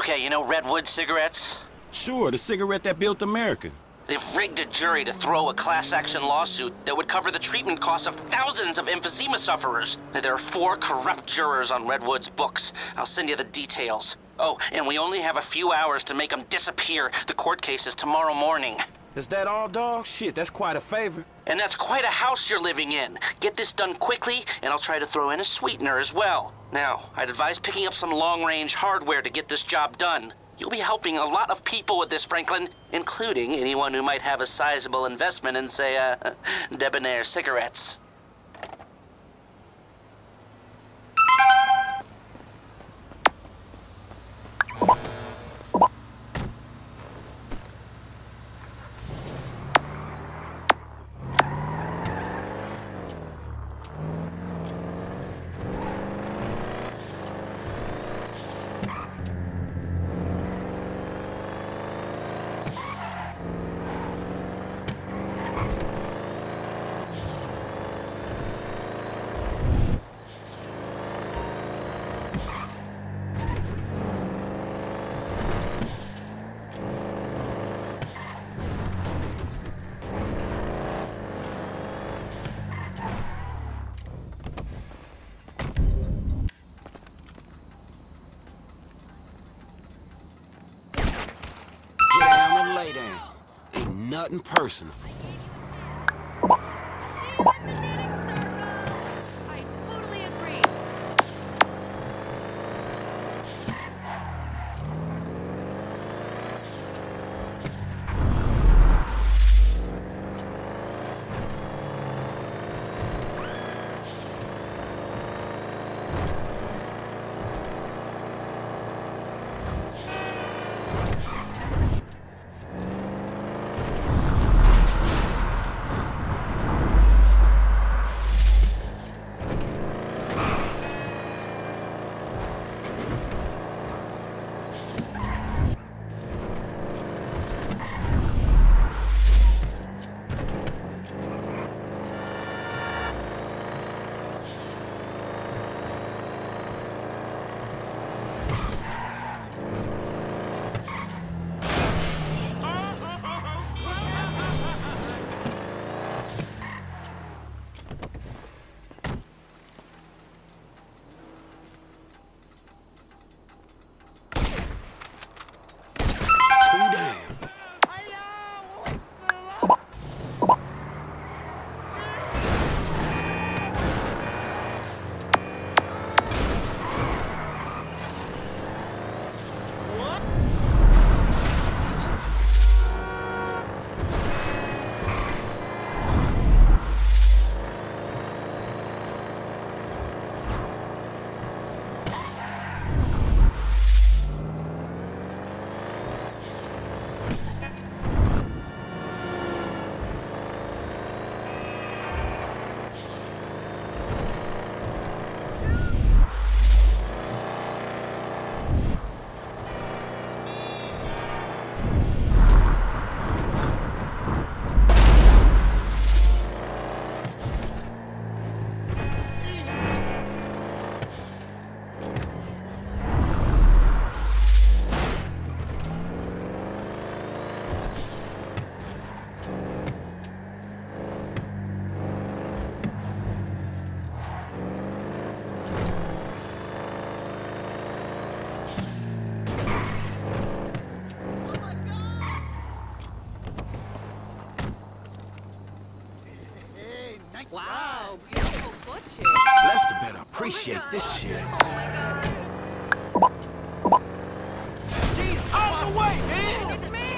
Okay, you know Redwood cigarettes? Sure, the cigarette that built America. They've rigged a jury to throw a class action lawsuit that would cover the treatment costs of thousands of emphysema sufferers. There are 4 corrupt jurors on Redwood's books. I'll send you the details. Oh, and we only have a few hours to make them disappear. The court case is tomorrow morning. Is that all, dog? Shit, that's quite a favor. And that's quite a house you're living in. Get this done quickly, and I'll try to throw in a sweetener as well. Now, I'd advise picking up some long-range hardware to get this job done. You'll be helping a lot of people with this, Franklin, including anyone who might have a sizable investment in, say, Debonair cigarettes. Lay down. Ain't nothing personal. I totally agree. Wow, beautiful foot chick. Lester better appreciate this shit. Oh my god. Out of the way, man! It's me.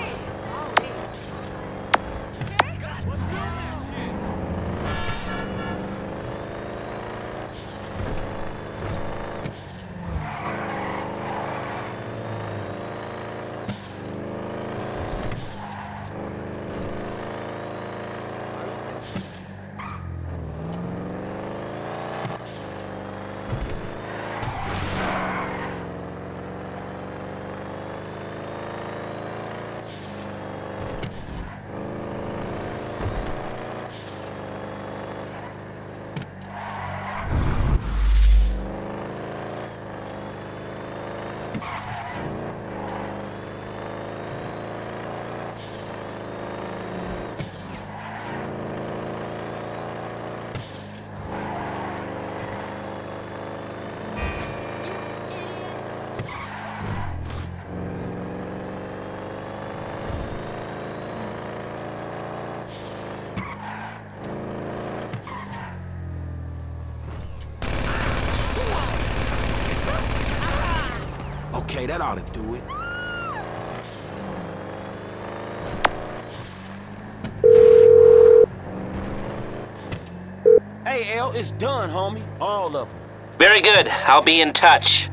Okay, that ought to do it. Hey, L, it's done, homie. All of them. Very good. I'll be in touch.